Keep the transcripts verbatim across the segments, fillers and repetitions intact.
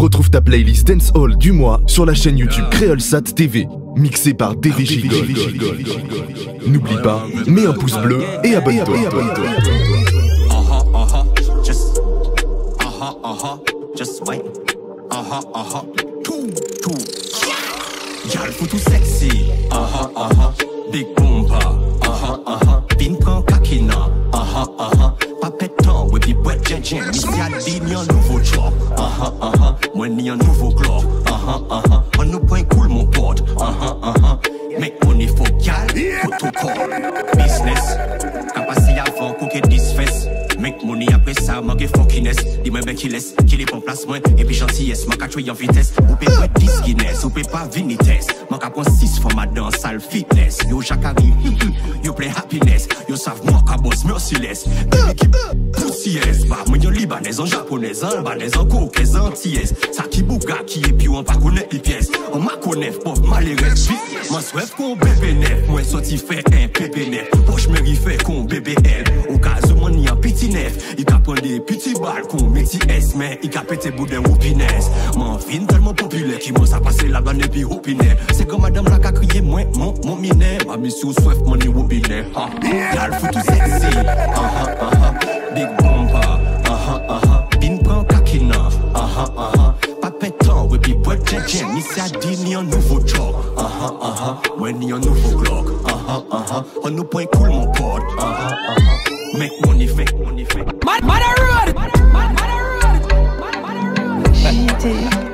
Retrouve ta playlist Dancehall du mois sur la chaîne YouTube Creolsat T V, mixée par D V J Gold. N'oublie pas, mets un pouce bleu et abonne-toi. Uh-huh, uh-huh, just, uh-huh, uh-huh, just wait. Uh-huh, uh-huh, two, two. Y'all faut tout sexy. Uh-huh, uh-huh, big boomba. Uh-huh, uh-huh, pin prend kakina. Uh-huh, uh-huh, pas pétant, ouais, puis boîte djen. Missy a dit ni un nouveau job. Uh-huh, uh-huh, moi ni un nouveau globe. Uh-huh, uh-huh, on nous point cool mon pote. Uh-huh, uh-huh, make money for y'all, protocol. Business, capacité avant qu'on get this fest. Make money après ça, manque fuckiness. Dis-moi ben qui laisse, qui les prend place moins. Et puis gentillesse, manque à tuer en vitesse. Ou peut pas dix Guinness, ou peut pas vinites. Manque à prendre six format dans salle fitness. Yo jacari, yo play happiness. Yo savent moi qu'à boss merciless. Équipe poussière, bah moi yo libanais, en japonais, en albanais, en coquais, en antillaise. Ça qui bouga, qui est puis on pas connaît les pièces. On m'a connaît, pauvre malheureux. Moi souhaite qu'on bébé neuf, moi sorti fait un bébé neuf. Poche mérite fait qu'on bébé elle. Au cas où mon y a petit neuf, il prend des petits balles qu'on métis S, mais il a pété bout d'un roupinès. Mon film tellement populaire qui m'a passé la banne et puis roupinès. C'est comme madame la qu'a crié, moi, mon, mon minet. Ma mission souhaite mon roupinès. Ah, y'a le foutu sexy. Ah, ah, ah, big bomba. Ah, ah, ah, bin prend kakina. Ah, ah, ah, pas pétant, ouais, puis boîte djen. Missy a dit ni un nouveau job. Ah, ah, ah, ouais, ni un nouveau Glock. Ah, ah, ah, on nous point cool mon pote. Ah, ah, ah. Make money, make money, make money. Man a road, man a road, man a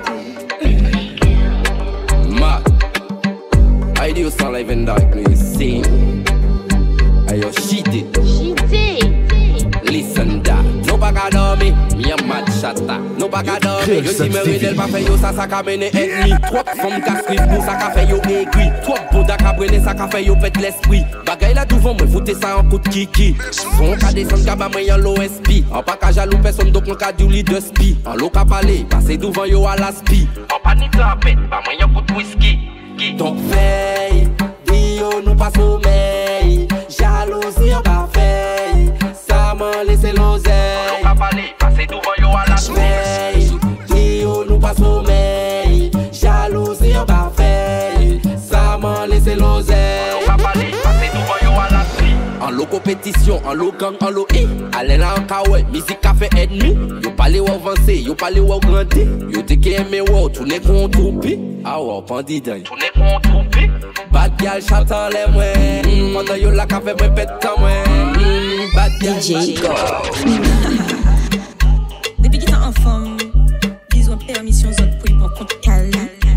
road. Mad. I do sound live in darkness. Sing. I just shit it. Listen that. No baga dormi, me a mad shatter. No baga dormi. Yo si me redel pa fe yo sa sa ka mene ennemi. Trop femme ka script pour ça ka fe yo aigri. Trop boda ka brene ça ka fe yo pète l'esprit. Bagay la devant moi foute ça en coup de kiki. Son ka descend ka ba moi en l'O S P. En pas ka jaloux personne donc on ka du lit de spi. En l'eau ka parler, passer devant yo à la spi. En panique la pète, ba moi en coup de whisky. Donc veille, dio nous pas sommeil. Jalousie en ka veille. Ça m'a laissé l'oseille. On n'a pas parlé, passer devant yo à la veille. Dio nous pas sommeil. Jalousie en bas veille. Ça m'a laissé l'oseille. On n'a pas parlé, passer devant yo à la veille. En l'eau compétition, en l'eau gang, en l'eau i. Allez là en kawaii, musique a fait ennemi. Yo parlez ou avancer, yo parlez ou grandir. Yo te qui aime ou tourner contre troupi. Ah ouais, pandit dingue. Tourner contre troupi. Bad girl chante les moins. Pendant yo la café me pète comme moi. Bad girl D J Gold. Depuis qu'il est enfant, ils ont permission autres pour y prendre compte calme.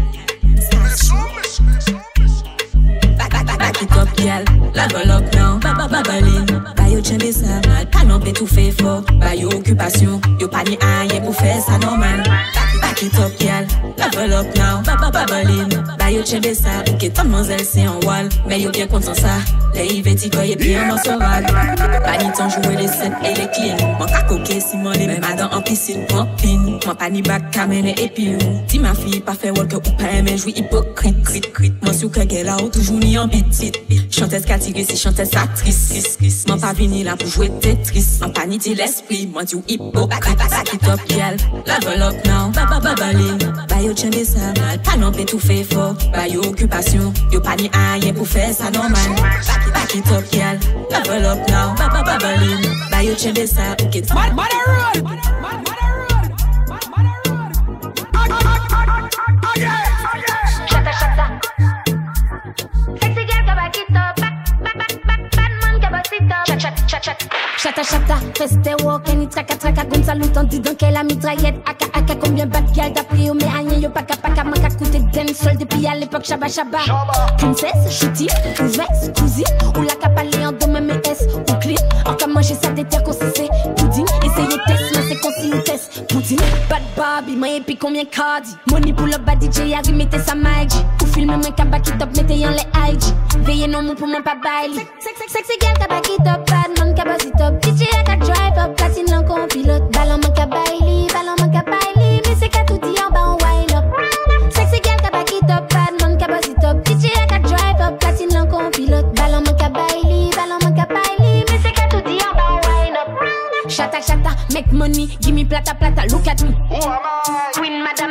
Back it up, girl. Level up now. Baba babaline. Ba yo tchembe ça. Pas non tout fait fort. Ba yo occupation. Yo pas ni rien pour faire ça normal. Back it up, girl. Level up now. Baba babaline. Ba yo tchembe ça. Ok, ton mademoiselle c'est en wall. Mais yo bien content ça. Les yvetti koye puis en morceau-val. Pas ni temps jouer les scènes et les clean. Mon ka coquet si mon les même madame en piscine. Mon pin. Mon pas ni back camène et puis dis ma fille pas fait walk ou pas mais jouer hypocrite. Crit crit. Mon sou que gela ou toujours ni en petite. Chanteuse catigée si chanteuse actrice. Mon pas vini là pour jouer Tetris. Mon pas ni dit l'esprit. Mon dit ou hippo. Back it up, girl. Level up now. Baba babaline. Ba yo tchembe ça. Pas non tout fait fort. Ba yo occupation. Yo pas ni rien pour faire ça normal. Back it up, girl. Level up now. Baba babaline. Ba yo tchembe ça. Ok. Man man a road, man man a road, man man a road. Oh yeah, oh yeah. Shatta shatta. Sexy girl ka back it up. Back back back back bad man ka back it up. Chat chat chat chat. Shatta shatta. Feste walk any traka traka comme ça l'outan dit dans quelle la mitraillette. Aka aka combien bad girl t'as pris au mais rien yo pas capaka manka coûter den sol depuis à l'époque shaba shaba. Princesse, chuti, ouvesse, cousine ou la capalée en dos même S ou clean. Encore manger ça des terres qu'on c'est pudding. Essayez test mais c'est consigne test pudding. Bad Bobby, moi et puis combien cardi. Money pour le bad D J a remettez sa magie. Pour filmer moi kaba qui top mettez en les I G. Veillez non mon pour moi pas baili. Sexy girl kaba qui top bad man kaba si top. D J a ka drive up platine l'en con pilote. Ballon man kaba baili, ballon man kaba baili. Mais c'est qu'à tout dit en bas on wild up. Sexy girl kaba qui top bad man kaba si top. D J a ka drive up platine l'en con pilote. Ballon man kaba baili, ballon man kaba baili. Mais c'est qu'à tout dit en bas on wild up. Shatta shatta, make money, give me plata plata, look at me. Queen madame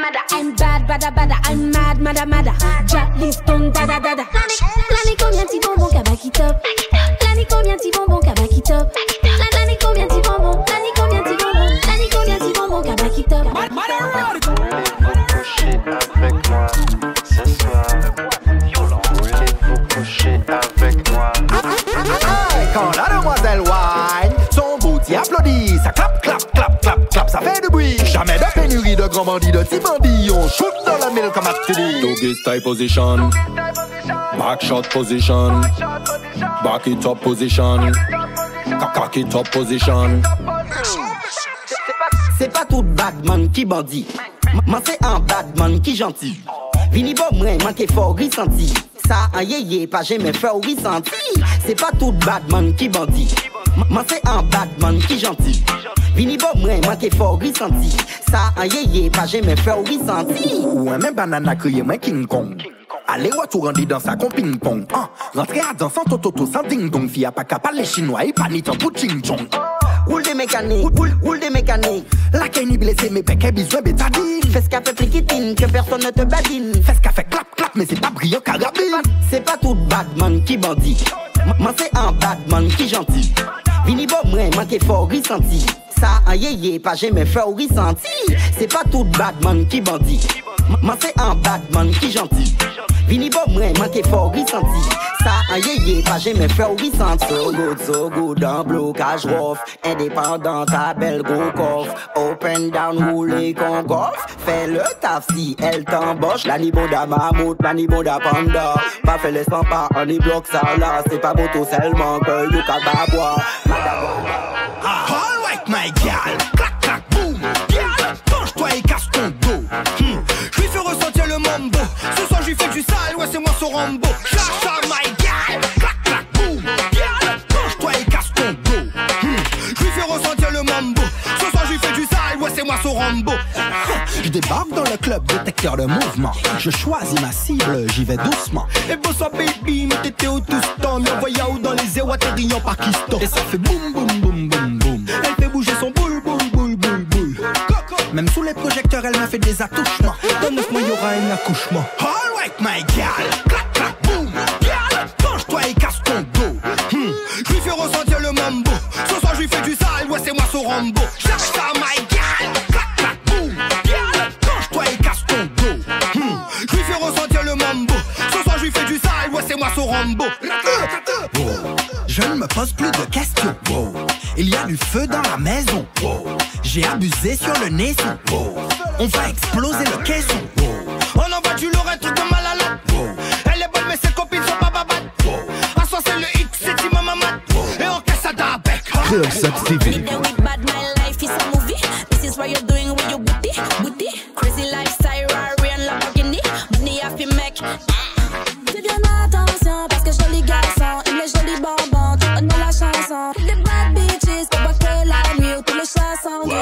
mada. I'm bad, bada, bada. I'm mad, mada, mada. Jolly stone, dada, dada. L'année combien de bonbons kabaki top? L'année combien de bonbons kabaki top? L'année combien de bonbons? L'année combien de bonbons? L'année combien de bonbons kabaki top? Avec moi ce soir. Voulez-vous coucher avec moi? Quand la demoiselle wine, son booty applaudit, ça clap, clap, clap, clap, clap, ça fait du bruit. Jamais de pénurie de grands bandits, de petits bandits, on shoot dans la mille comme Actidi. Doggy style position, back shot position, back it up position, cock it up position. C'est pas tout badman qui bandit, moi c'est un badman qui gentil. Vini bon moi manqué fort ressenti. Ça un yéyé pas jamais fait au ressenti. C'est pas tout badman qui bandit, moi c'est un badman qui gentil. Vini bon moi manqué fort ressenti. Ça un yéyé pas jamais fait au ressenti. Ou un même banana crié moi King Kong. Allez retour rendu dans sa con ping pong. Ah, rentrer à danser sans toto sans ding dong. Fille a pas capable les chinois et pas ni tant pour ching chong. Roule des mécaniques, roule, roule des mécaniques. La kenny blessée mais péké besoin bétadine. Fais ce qu'a fait pliquitine, que personne ne te badine. Fais ce qu'a fait clap clap mais c'est pas brillant carabine. C'est pas tout badman qui bandit, moi c'est un badman qui gentil. Vini bon moi manqué fort ressenti. Ça un yéyé pas jamais fait au ressenti. C'est pas tout badman qui bandit, moi c'est un badman qui gentil. Vini bon moi manqué fort ressenti. Ça un yéyé pas jamais fait au ressenti. So good, so good, en blocage rough. Indépendant, ta belle gros coffre. Open down, roulé con goff. Fais le taf si elle t'embauche. La niveau da mammouth, la niveau da panda. Pas fait les cent pas, on y bloque ça là. C'est pas moto seulement que you can babois. All right my gal, clac clac boum. Gal, penche-toi et casse ton dos. Hmm. Je lui fais ressentir le mambo. Ce soir je lui fais du sale, ouais c'est moi ce Rambo. Chacha my gal, clac clac boum. Gal, penche-toi et casse ton dos. Hmm. Je lui fais ressentir le mambo. Ce soir je lui fais du sale, ouais c'est moi ce Rambo. Je débarque dans le club, détecteur de mouvement. Je choisis ma cible, j'y vais doucement. Et bonsoir baby, mais t'étais au tout temps. M'envoya où dans les airs, atterri en Pakistan. Et ça fait boum boum boum boum boum. Elle fait bouger son boule boule boule boule boule. Même sous les projecteurs, elle m'a fait des attouchements. Dans neuf mois, y'aura un accouchement. All right my gal, clac clac boum. Gal, penche-toi et casse ton dos. Hmm. Je lui fais ressentir le mambo. Ce soir je lui fais du sale, ouais c'est moi ce Rambo. Cherche ça my gal, clac clac boum. Gal, penche-toi et casse ton dos. Hmm. Je lui fais ressentir le mambo. Ce soir je lui fais du sale, ouais c'est moi ce Rambo. Oh. Je ne me pose plus de questions. Oh. Il y a du feu dans la maison. Oh. J'ai abusé sur le nez. Oh. On va exploser le caisson. Oh. On envoie du lourd, un truc de mal à la. Oh. Elle est bonne mais ses copines sont pas babates. Oh. À soi c'est le X, c'est Tima Mamat. Oh. Et on casse ça d'Abec. Creolsat T V. Bad my life is a movie. This is what you're doing with your booty, booty. Crazy lifestyle, Rari and Lamborghini. Money have to make. Fais bien attention parce que joli garçon, il est joli bonbon, tu connais la chanson. Des bad bitches, pour pas que la nuit où tous les chats sont gris.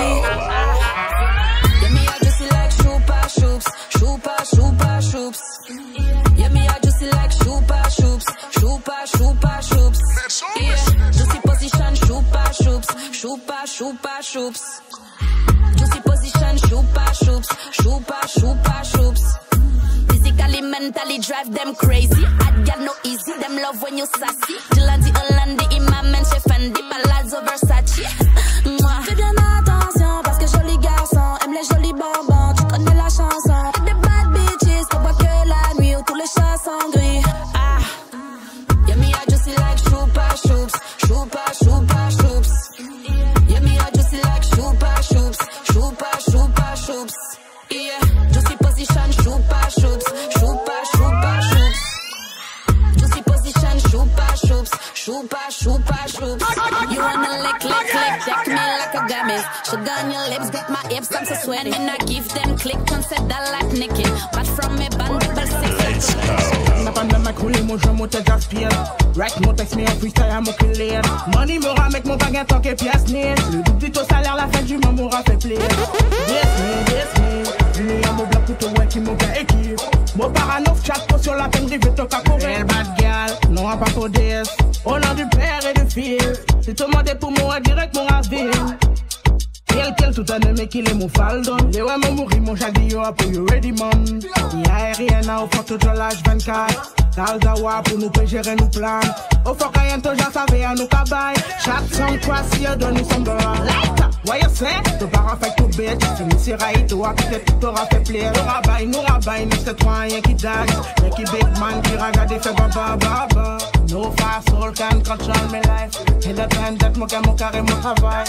Yeah, me I just like Chupa Chups, Chupa Chupa Chups. Yeah, me I just like Chupa Chups, Chupa Chupa Chups. Yeah, juicy position, Chupa Chups, Chupa Chupa Chups. Juicy position, Chupa Chups, Chupa Chupa Chups. Physically, mentally drive them crazy. Hot girl no easy, them love when you sassy. Gilandi, Hollandi, Imam, and Chef Fendi, Palazzo, Versace. Moi, fais bien attention parce que joli garçon aime les jolis bonbons. Tu connais la chanson. Des bad bitches, pour pas que la nuit où tous les chats sont gris. Ah, yeah me I just like Chupa Chups, Chupa Chupa Chups. Yeah me I just like Chupa Chups, Chupa Chupa Chups. Yeah, juicy position, Chupa Chups, Chupa Chupa Chups. Juicy position, Chupa Chups, Chupa Chupa Chups. You wanna lick, lick, lick, deck me like a gummy. Sugar on your lips, get my hips, I'm so sweaty. And I give them click, concept that like Nicky. But from me, band double six. Ma bande m'a coulé, mon jeu, mon tête aspire. Rack, mon texte, mais en freestyle à mon clé. Money me ramène mon baguette tant que pièce née. Le double du taux salaire, la fin du mois m'aura fait plaisir. Yes, me, yes, me. Lui, y'a mon black couteau, ouais, qui m'ont gars équipe. Mon paranof, chat, sur la peine, rive, toc à courir. Elle bad gal, non, pas pour D S. Au nom du père et du fils. C'est tout le monde pour moi, direct, mon ravine. Quel, quel, tout donne mais qu'il est mon faldon. Les ouais mon mourir mon jadis yo pour you ready man. Y'a rien à au fond tout l'âge vingt-quatre. Talzawa pour nous gérer nous plans. Au fond quand y'en toujours savait à nous cabaye. Chaque son croix si y'a donné son dollar. Ouais you say, te para fait tout bête. Tu m'y raï toi peut-être tout t'aura fait plaisir. Nous rabaille, nous rabaille, nous c'est toi rien qui dague. Y'a qui big man qui regarde et fait baba baba. No fast soul can control my life. Independent, mon mon carré, mon travail.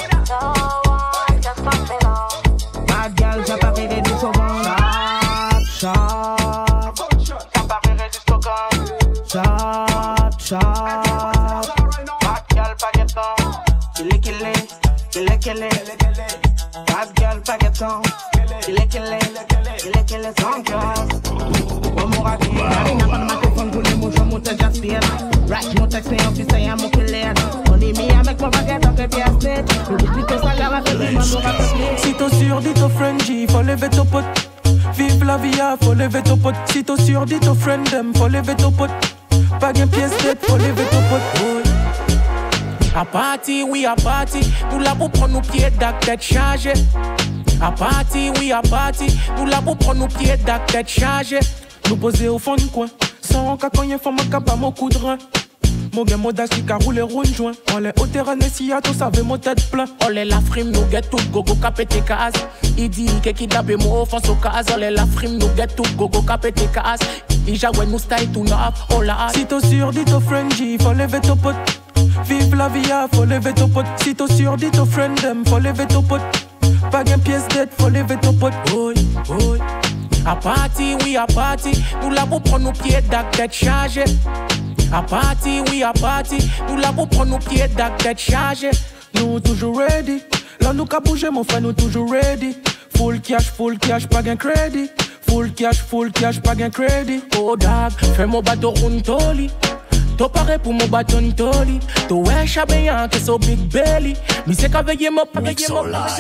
Bad girl, j'ai pas rêvé du sauvant. Chop, chop. J'ai pas rêvé du slogan. Chop, chop. Bad girl, baguetton. Kill it, kill it. Kill it, kill it. Bad girl, baguetton. Kill it, kill it. Kill it, kill it, sans cause. Bon, mon raté. N'a pas de microphone pour les mots, je monte j'aspire. Rack, mon texte, mais en plus, c'est un mot qui l'air. On est mis avec mon baguette, on fait pièce net. Le but de salaire, la fait du monde, si t'es sûr, dis ton friend G, faut lever ton pote. Vive la vie, faut lever ton pote. Si t'es sûr, dis ton friend them, faut lever ton pote. Pas gain pièce tête, faut lever ton pote. Oui. À party, oui, à party. Nous là pour prendre nos pieds d'acte tête chargée. À party, oui, à party. Nous là pour prendre nos pieds d'acte tête chargée. Nous poser au fond du coin. Sans qu'à cogner, faut m'en pas mon coup de rein. Mon gars modasse qui a roulé roule joint. On est au terrain et si y'a tout ça veut mon tête plein. On est la frime, nous get tout gogo capé tes cases. Il dit que qui d'abé mon offense au cas. On est la frime, nous get tout gogo capé tes cases. Il jaoué nous style tout neuf, on l'a. Si t'es sûr, dis ton friend G, faut lever ton pote. Vive la vie, faut lever ton pote. Si t'es sûr, dis ton friend them, faut lever ton pote. Pas gain pièce d'être, faut lever ton pote. Oui, oui. À party, oui, à party. Nous là pour prendre nos pieds d'acte tête chargée. À party, oui, à party. Nous là pour prendre nos pieds d'acte tête chargée. Nous toujours ready. Là nous qu'à bouger, mon frère, nous toujours ready. Full cash, full cash, pas gain crédit. Full cash, full cash, pas gain crédit. Oh, dag, fais mon bateau round toli. T'as paré pour mon bâton toli. T'as ouais, chabéant, que so big belly. Mais c'est qu'à veiller mon pas veiller mon pas.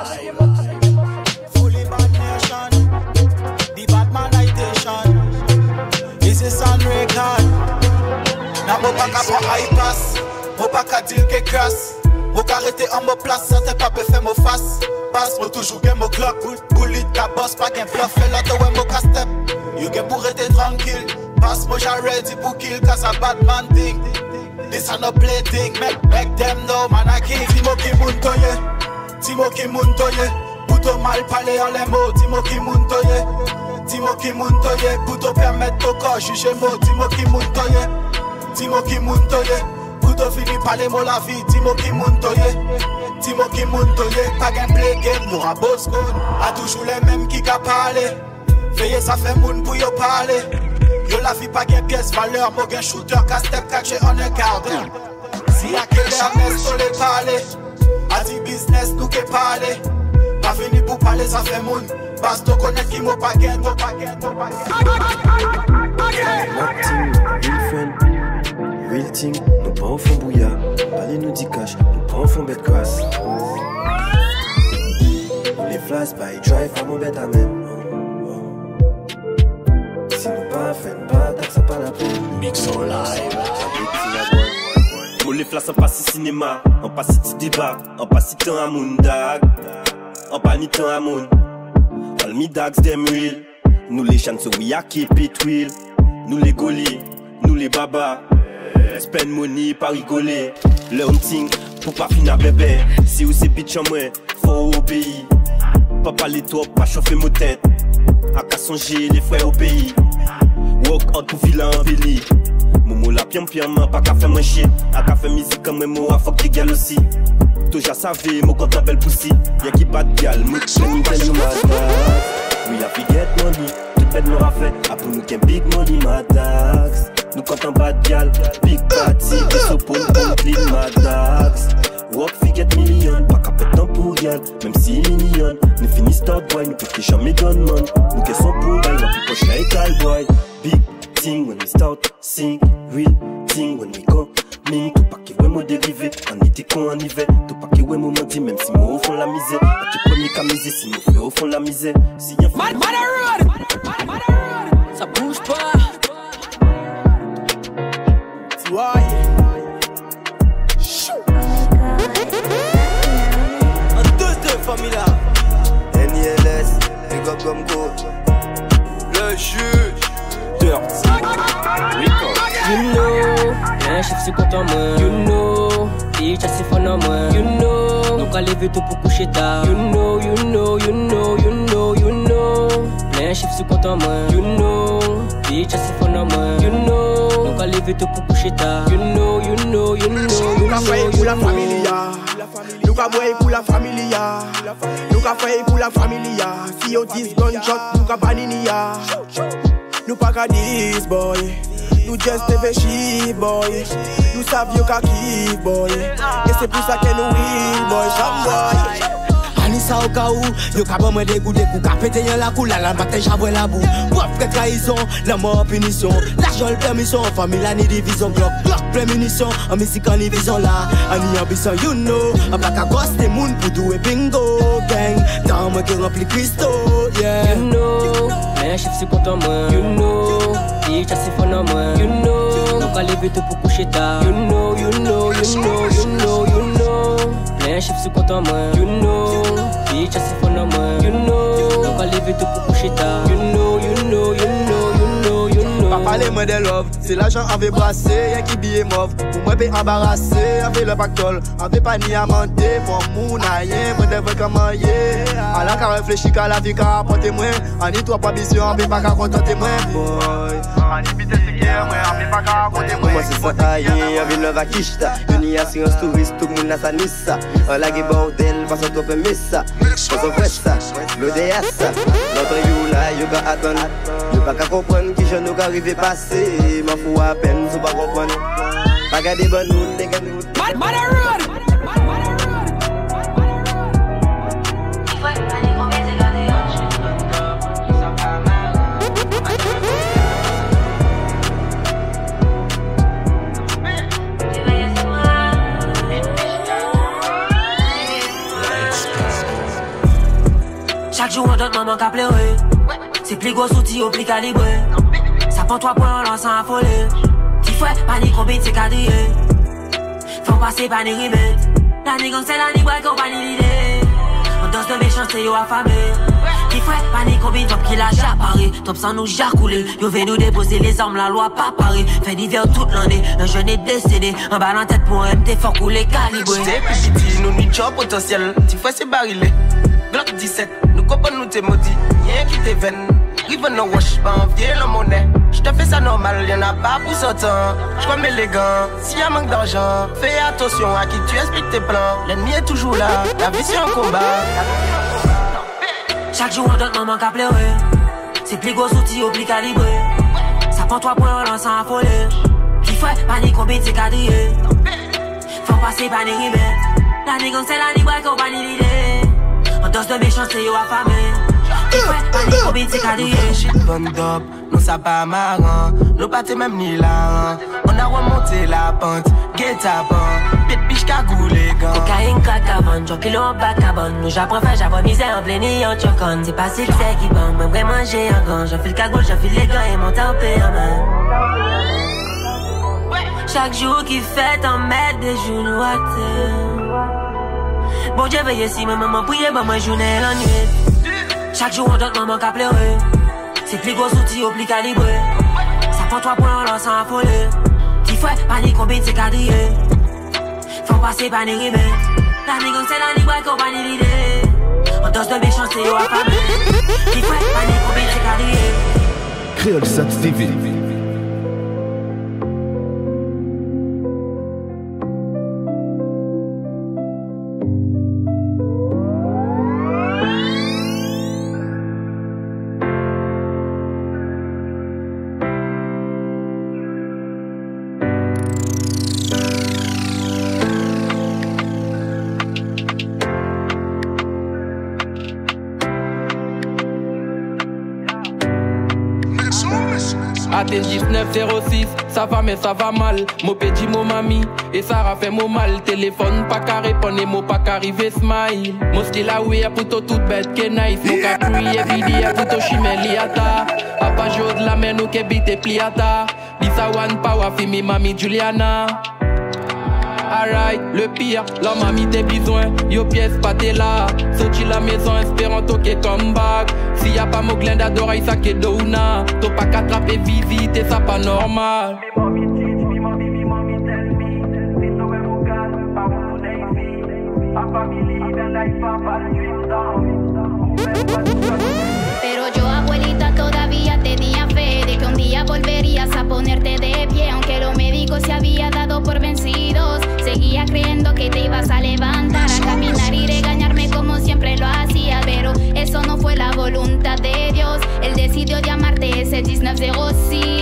Fully bad nation. The bad manization. This is on record. N'a pas qu'à prendre iPass. N'a pas qu'à dire que crasse. N'a qu'à arrêter en mon place. Ça t'es pas pu faire mon face. Passe, moi toujours game mon clock. Bullet, ta boss, pas qu'un bluff. Fais l'autre, ouais, mon casse-step. You get pour être tranquille. Pass moi j'ai ready pour kill cause a bad man thing. This a no play thing. Make, make them know man I king. Timo ki muntoye, Timo ki muntoye. Puto mal parler en les mots. Timo ki muntoye, Timo ki muntoye. Puto permettre ton corps juger mot. Timo ki muntoye, Timo ki muntoye. Puto fini parler mon la vie. Timo ki muntoye, Timo ki muntoye. Pas game play game, nous rabos gun. A toujours les mêmes qui ka parler. Veillez ça fait moun pour yo parler. Yo la vie pas gain pièce valeur, mo gain shooter, casse-tête caché en un garde. Si y'a que les on les parler. A dit business nous qui parler. Pas venu pour parler, ça fait moun. Bas to connaître qui mo pas gain, mo pas gain, mo pas gain. Nothing, real friend, real thing. Nous pas au fond bouillard, parler nous dit cash, nous pas au fond bête crasse. Nous les flash by drive à mon bête à même. Si nous pas fait pas, ça pas la peine. Mix on live. Pour les flashs, on passe cinéma, on passe petit débat, on passe temps à moun dag, on pas ni temps à moun. All me dags them real. Nous les chances we a keep it real. Nous les golis, nous les babas. Spend money pas rigoler. Le hunting pour pas finir bébé. Si vous c'est bitch en moi, faut obéir. Pas parler trop, pas chauffer mon tête. A qu'à songer les frères au pays. Walk out pour filer en belly. Momo la piam piam, pas qu'à faire moins chier. A qu'à faire musique comme moi, a fuck les gals aussi. Toujours savé, mon compte en belle poussi. Y'a qui bat de gal, moi je me tell you my tax. We have to get money, tout bête nous a fait. A pour nous qu'un big money, my tax. Nous compte en bas de gal, big party. Des sopos, nous clean, my tax. Walk fi get million, pas qu'à pète temps pour gal. Même si million, nous finissons top boy, nous peut jamais gunman. Nous qu'est son pour bail, nous plus poche like cowboy. Big thing when we start, sing, real thing when we go. Ming, tout pas qui ouais moi dérivé, en été qu'on en hiver. Tout pas qui ouais moi menti, même si moi au fond la misère. A qui premier qu'à miser, si nous fait au fond la misère. Si y'a fait. Ça bouge pas. Tu vois, en deux deux famille là. dog comme go. Le juge Dirt Rico. You know, un chef c'est content moi. You know, bitch assez fun en moi. You know, donc à lever tout pour coucher tard. You know, you know, you know, you know, you know. Plein chef c'est content moi. You know, bitch assez fun en moi. You know, donc à lever tout pour coucher tard. You know, you know, you know, you know. Nous pour la familia, nous qu'a boy pour la familia, nous qu'a fait pour la familia. Si yo dix gunshot, nous qu'a baninia. Nous pas qu'à dix boy, nous just te fait boy. Nous savions qu'à kiff boy, et c'est pour ça que nous real boy, jam boy. Anissa au cas où, yo ka bon me dégoût des coups, ka pété yon la coule, la matin j'avoue la boue. Bof que trahison, la mort punition, l'argent le permission, famille la ni division, bloc, bloc plein munition, en musique en division là, en y ambition you know, en black à gosse des moun pour douer bingo, gang, dans moi qui remplit Christo, yeah. You know, mais chef c'est content moi, you know, bitch assez fun en moi, you know, donc à lever tout pour coucher tard, you know, you know, you know, you know, you know, plein chef c'est content moi, you know. Bitch, assez fun en moi, you know. Donc à lever tout pour coucher tard. You know, you know, you know, you know, you know. Pas parler moi de love, c'est l'argent en veut brasser, y'a qui billet mauve. Pour moi, peut embarrasser, avec le pactole. En veut pas ni à monter, pour moun a rien, moi devrais comment yé. Alors qu'à réfléchir qu'à la vie qu'à apporter moi. En y toi pas vision, en veut pas qu'à contenter moi, boy. En y vite c'est guerre, moi, en veut pas qu'à raconter moi. Moi c'est ça aïe, en veut le vakishta. Yoni assurance touriste, tout le monde a sa nissa. En la gué bordel, parce qu'on peut mettre ça. Parce qu'on fait ça, l'O D S. Notre you là, you ka attendre. You pas qu'à comprendre qui je nous arrive passer. M'en fous à peine, si pas comprendre. Pas garder bon nous, les gars nous. Chaque jour on donne maman qu'à pleurer. C'est plus gros outils au plus calibré. Ça prend trois points en lançant affolé. Petit frère, panique combine c'est quadrillé. Faut passer par les ribettes. La négance c'est la niboie compagnie l'idée. On danse de méchanceté yo affamé. Petit frère, panique combine top qui l'a japaré. Top sans nous jacoulé. Yo veut nous déposer les armes, la loi pas paré. Fait d'hiver toute l'année, un jeune est décédé. Un balle en tête pour un M T fort couler calibré. J'étais petit, nous n'y job potentiel. Petit frère c'est barilé. Glock dix-sept, nous comprenons nous t'es maudit. Rien qui t'est veine, rive no wash, pas envier la monnaie. J'te fais ça normal, y'en a pas pour ce temps. J'crois élégant, s'il y a manque d'argent, fais attention à qui tu expliques tes plans. L'ennemi est toujours là, la vie c'est un combat. Chaque jour on donne maman qu'à pleurer. C'est plus gros outils au plus calibré. Ça prend trois points en lançant affolé. Petit frère, panique combine c'est quadrillé. Faut passer par les ribettes. La négance c'est la libre compagnie l'idée. On danse de méchanceté yo affamé. Petit frère, panique combine c'est quadrillé. Shit bond up, nous ça pas marrant. Nous pas même ni là. On a remonté la pente, get à bon. Pit biche cagoulé gant. Cocaïne crack avant, j'en kilo en bac à bon. Nous j'apprends fait, j'apprends misère en plein nid en chocon. C'est pas si que c'est qui bon, même vraiment manger en grand. J'en file le cagoule, j'en file les gants et mon temps paye en main. Chaque jour qui fait en mettre des genoux à terre. Bon Dieu veille si ma maman priait, bah moi journée la nuit. Chaque jour on donne maman qu'à pleurer. C'est plus gros outils au plus calibré. Ça prend trois points en lançant affolé. Petit frère, panique combine c'est quadrillé. Faut passer par les ribettes. La négance c'est la libre compagnie l'idée. On danse de méchanceté yo affamé. Petit frère, panique combine c'est quadrillé. Creolsat T V. A T dix-neuf zéro six, ça va mais ça va mal. Mo pédi mon mami, et ça a fait mon mal. Téléphone pas qu'à répondre, mo pas qu'à arriver smile. Mo style a oui, a plutôt toute bête que nice. Mo ka crier vidi, a plutôt chimé liata. A pas jour de la main, nous ke bite pliata. This a one power fi mi mami Juliana. alright, le pire, la mamie tes besoins, yo pièce pas t'es là. Sorti la maison espérant toquer comeback. S'il y a pas mon glenda d'oreille, ça qu'est d'ouna. T'as pas qu'attraper visite et ça pas normal. Pero yo, abuelita, todavía tenía fe de que un día volverías a ponerte de pie. Aunque los médicos se había dado por vencidos, seguía creyendo que te ibas a levantar, a caminar y regañarme como siempre lo hacía. Pero eso no fue la voluntad de Dios. Él decidió llamarte ese diecinueve cero seis.